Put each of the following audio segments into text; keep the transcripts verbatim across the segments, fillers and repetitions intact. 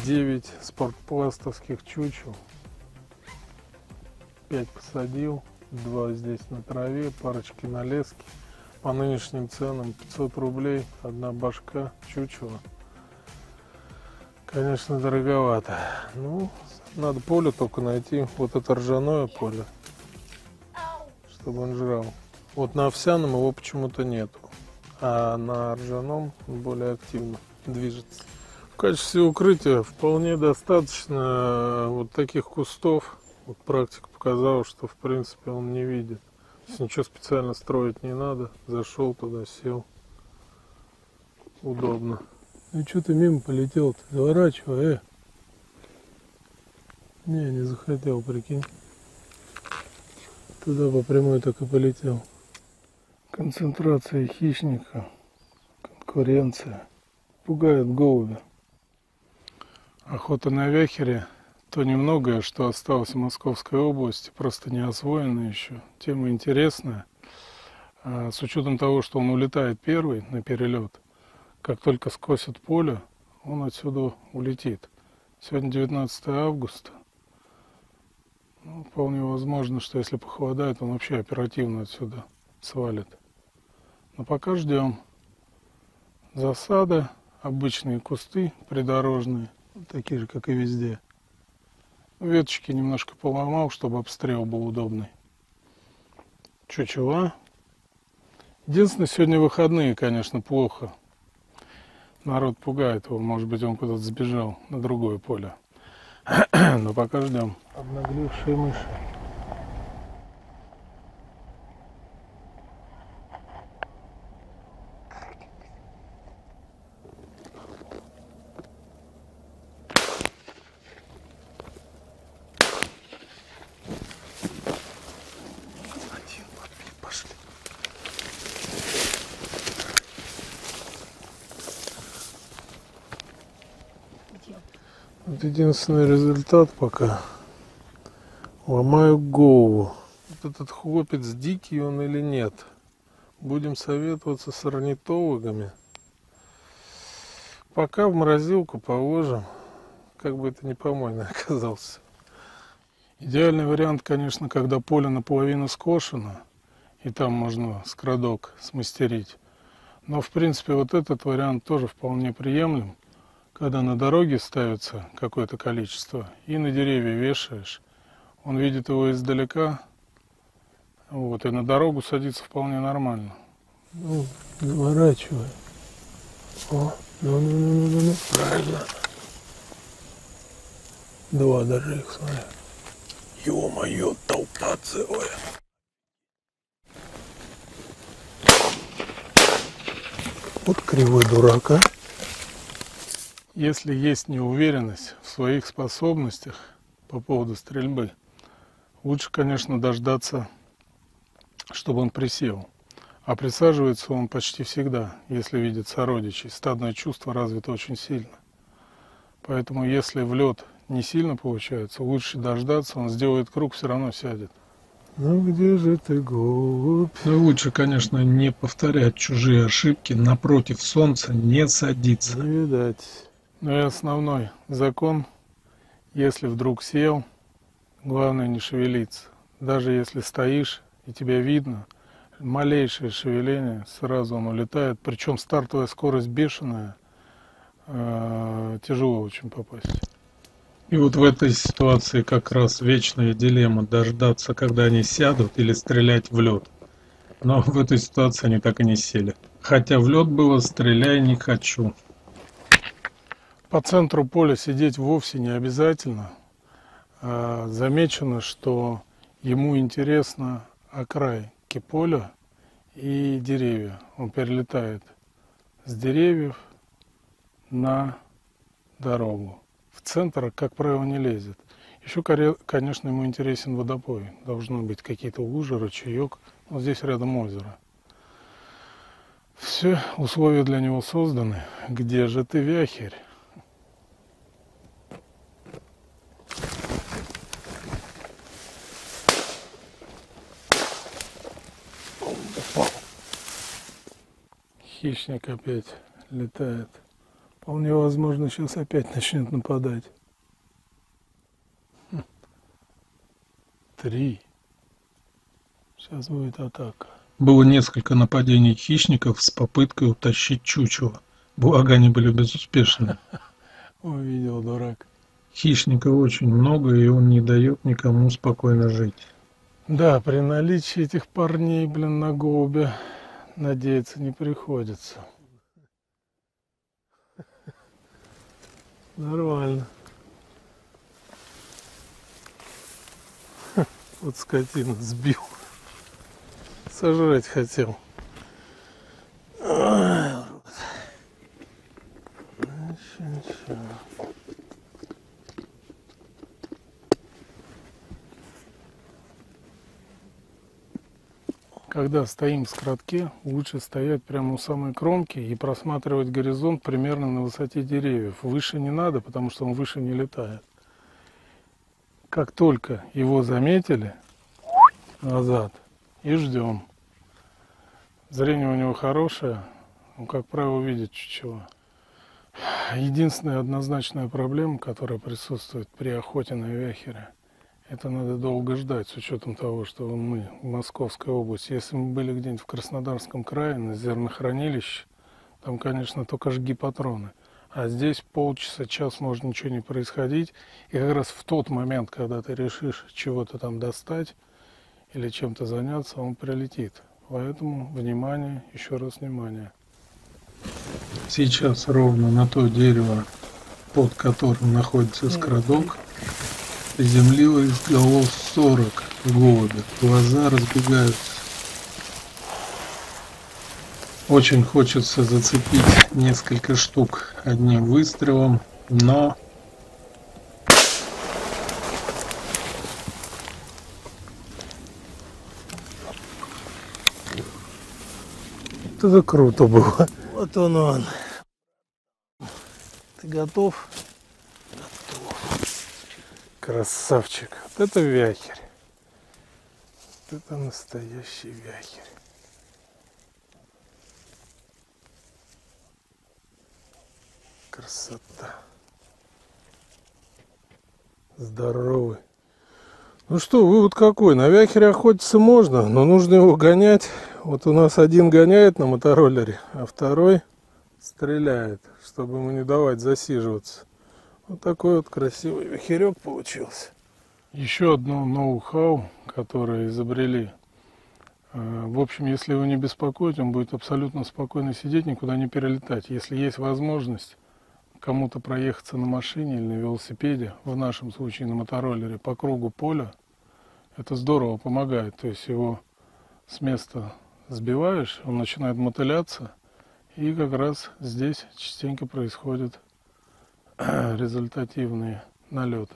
девять спортпластовских чучел. пять посадил, два здесь на траве, парочки на леске. По нынешним ценам пятьсот рублей одна башка чучела. Конечно, дороговато. Ну, надо поле только найти. Вот это ржаное поле, чтобы он жрал. Вот на овсяном его почему-то нету, а на ржаном он более активно движется. В качестве укрытия вполне достаточно вот таких кустов. Вот практика показала, что в принципе он не видит. То есть ничего специально строить не надо. Зашел туда, сел. Удобно. Ну что ты мимо полетел-то? Заворачивай, э. Не, не захотел, прикинь. Туда по прямой так и полетел. Концентрация хищника, конкуренция. Пугает голубя. Охота на вяхере, то немногое, что осталось в Московской области, просто не освоено еще. Тема интересная. А с учетом того, что он улетает первый на перелет, как только скосит поле, он отсюда улетит. Сегодня девятнадцатое августа. Ну, вполне возможно, что если похолодает, он вообще оперативно отсюда свалит. Но пока ждем. Засада, обычные кусты придорожные, такие же, как и везде. Веточки немножко поломал, чтобы обстрел был удобный. Чучела. Единственное, сегодня выходные, конечно, плохо. Народ пугает его, может быть, он куда-то сбежал на другое поле. Но пока ждем. Обнаглевшие мыши. Пошли. Вот единственный результат пока. Ломаю голову. Вот этот хлопец дикий он или нет. Будем советоваться с орнитологами. Пока в морозилку положим. Как бы это ни помойно оказался. Идеальный вариант, конечно, когда поле наполовину скошено. И там можно скрадок смастерить. Но в принципе вот этот вариант тоже вполне приемлем. Когда на дороге ставится какое-то количество и на деревья вешаешь, он видит его издалека, вот, и на дорогу садится вполне нормально. Ну, заворачивай. О, ну, ну, ну, ну, ну, правильно. Два даже их, смотри. Ё-моё, толпа целая. Вот кривой дурак, а. Если есть неуверенность в своих способностях по поводу стрельбы, лучше, конечно, дождаться, чтобы он присел. А присаживается он почти всегда, если видит сородичей. Стадное чувство развито очень сильно. Поэтому, если в лед не сильно получается, лучше дождаться, он сделает круг, все равно сядет. Ну где же ты, голубь? Ну лучше, конечно, не повторять чужие ошибки, напротив солнца не садиться. Не видать. Ну и основной закон, если вдруг сел, главное не шевелиться. Даже если стоишь и тебя видно, малейшее шевеление, сразу он улетает. Причем стартовая скорость бешеная, э, тяжело очень попасть. И вот в этой ситуации как раз вечная дилемма: дождаться, когда они сядут, или стрелять в лед. Но в этой ситуации они так и не сели. Хотя в лед было «стреляй, не хочу». По центру поля сидеть вовсе не обязательно. Замечено, что ему интересно окрайки поля и деревья. Он перелетает с деревьев на дорогу. В центр, как правило, не лезет. Еще, конечно, ему интересен водопой. Должны быть какие-то лужи, ручеек. Вот здесь рядом озеро. Все условия для него созданы. Где же ты, вяхерь? Хищник опять летает Вполне возможно, сейчас опять начнет нападать. Хм. Три. Сейчас будет атака. Было несколько нападений хищников с попыткой утащить чучело. Благо они были безуспешны. Увидел, дурак. Хищников очень много, и он не дает никому спокойно жить. Да, при наличии этих парней, блин, на голубя надеяться не приходится. Нормально. Вот скотина сбил. Сожрать хотел. Ой, ничего, ничего. Когда стоим в скоротке, лучше стоять прямо у самой кромки и просматривать горизонт примерно на высоте деревьев. Выше не надо, потому что он выше не летает. Как только его заметили, назад и ждем. Зрение у него хорошее, он, как правило, видит чучело. Единственная однозначная проблема, которая присутствует при охоте на вяхеря, это надо долго ждать, с учетом того, что мы в Московской области. Если мы были где-нибудь в Краснодарском крае, на зернохранилище, там, конечно, только жги патроны. А здесь полчаса, час может ничего не происходить. И как раз в тот момент, когда ты решишь чего-то там достать или чем-то заняться, он прилетит. Поэтому внимание, еще раз внимание. Сейчас ровно на то дерево, под которым находится скрадок, приземлилось голов сорок голубя. Глаза разбегаются. Очень хочется зацепить несколько штук одним выстрелом, но это круто было. Вот он он. Ты готов? Готов. Красавчик. Вот это вяхерь. Вот это настоящий вяхерь. Красота. Здоровый. Ну что, вывод какой? На вяхере охотиться можно, но нужно его гонять. Вот у нас один гоняет на мотороллере, а второй стреляет, чтобы ему не давать засиживаться. Вот такой вот красивый вяхерек получился. Еще одно ноу-хау, которое изобрели. В общем, если его не беспокоить, он будет абсолютно спокойно сидеть, никуда не перелетать. Если есть возможность кому-то проехаться на машине или на велосипеде, в нашем случае на мотороллере, по кругу поля, это здорово помогает. То есть его с места сбиваешь, он начинает мотыляться, и как раз здесь частенько происходят результативные налеты.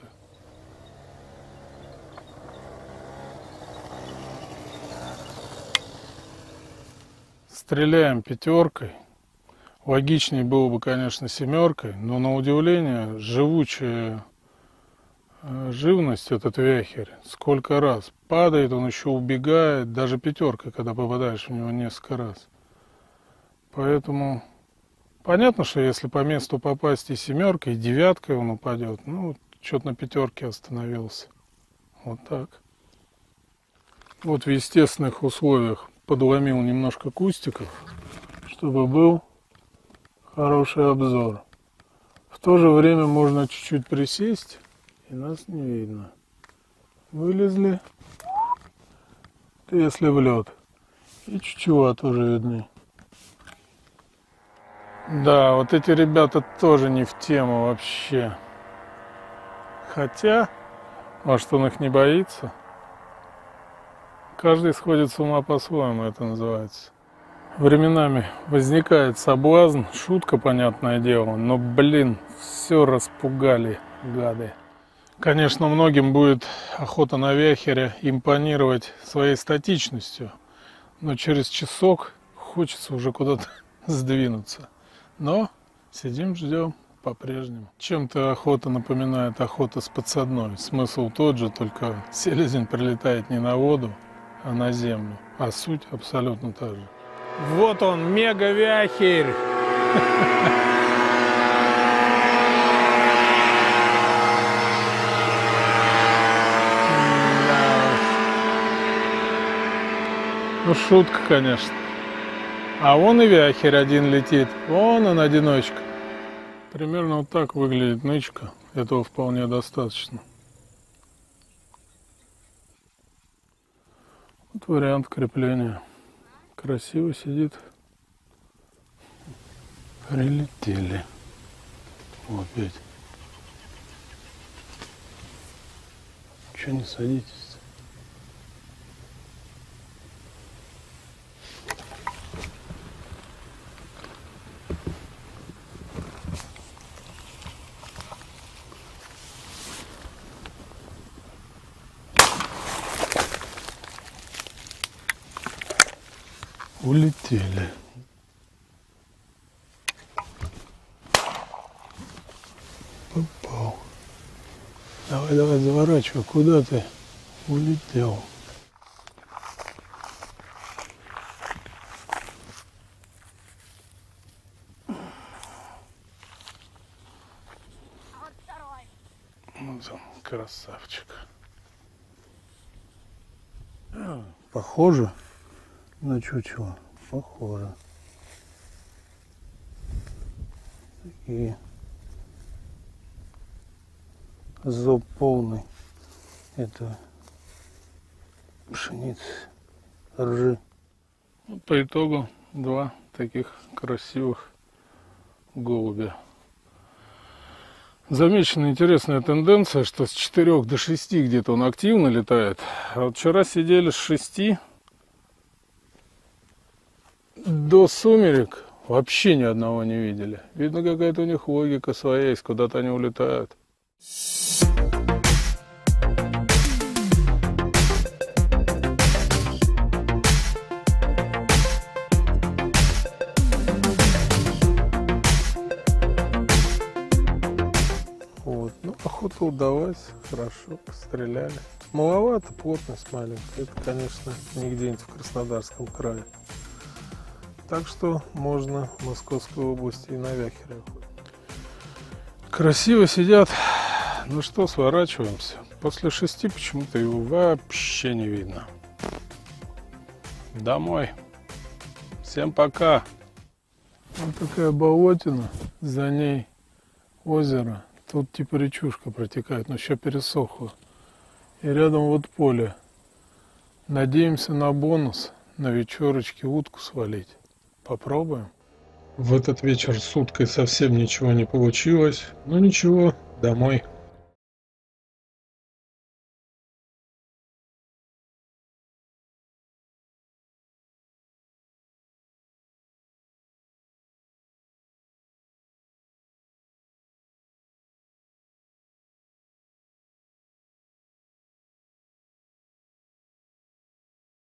Стреляем пятеркой. Логичнее было бы, конечно, семеркой, но на удивление живучая живность этот вяхерь. Сколько раз падает, он еще убегает, даже пятеркой, когда попадаешь в него несколько раз. Поэтому понятно, что если по месту попасть и семеркой, и девяткой он упадет, ну, что-то на пятерке остановился. Вот так. Вот в естественных условиях подломил немножко кустиков, чтобы был хороший обзор. В то же время можно чуть-чуть присесть, и нас не видно. Вылезли, если в лед, и чучела тоже видны. Да, вот эти ребята тоже не в тему вообще. Хотя, может, он их не боится. Каждый сходит с ума по-своему, это называется. Временами возникает соблазн, шутка, понятное дело, но, блин, все распугали, гады. Конечно, многим будет охота на вяхеря импонировать своей статичностью, но через часок хочется уже куда-то сдвинуться. Но сидим, ждем по-прежнему. Чем-то охота напоминает охоту с подсадной. Смысл тот же, только селезень прилетает не на воду, а на землю. А суть абсолютно та же. Вот он, мега-вяхерь! Ну, шутка, конечно. А вон и вяхерь один летит. Вон он, одиночка. Примерно вот так выглядит нычка. Этого вполне достаточно. Вот вариант крепления. Красиво сидит. Прилетели. Вот опять. Чего не садитесь? Улетели. Попал. Давай, давай, заворачивай. Куда ты? Улетел. Вот второй. Вот он, красавчик. Похоже на чучело. Похоже. Такие. Зоб полный. Это пшеницы, ржи. По итогу два таких красивых голубя. Замечена интересная тенденция, что с четырёх до шести где-то он активно летает. А вот вчера сидели с шести до сумерек, вообще ни одного не видели. Видно, какая-то у них логика своя есть, куда-то они улетают. Вот, ну, охота удалась, хорошо, постреляли. Маловато, плотность маленькая, это, конечно, не где-нибудь в Краснодарском крае. Так что можно в Московской области и на вяхере охотить. Красиво сидят. Ну что, сворачиваемся. После шести почему-то его вообще не видно. Домой. Всем пока. Вот такая болотина, за ней озеро. Тут типа речушка протекает, но еще пересохло. И рядом вот поле. Надеемся на бонус, на вечерочке утку свалить. Попробуем. В этот вечер с уткой совсем ничего не получилось. Ну ничего, домой.